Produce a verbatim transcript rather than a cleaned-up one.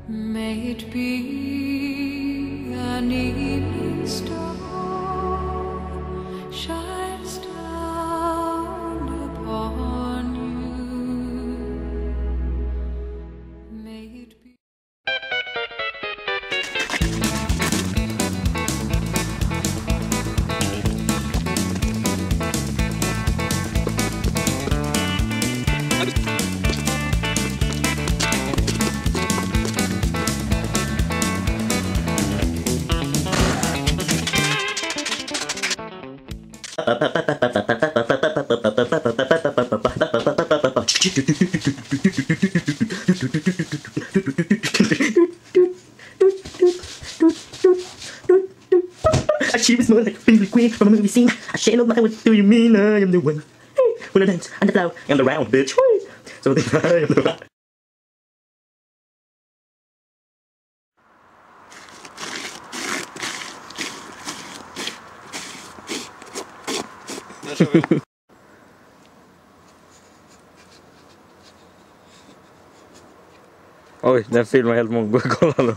May it be an evening star shines down upon you. May it be. She was more like a friendly queen from a movie scene. I channeled my what do you mean I am the one? When I dance on the floor, I'm the round bitch. So then I am the round. Oj, den filmar helt många. Kolla nu.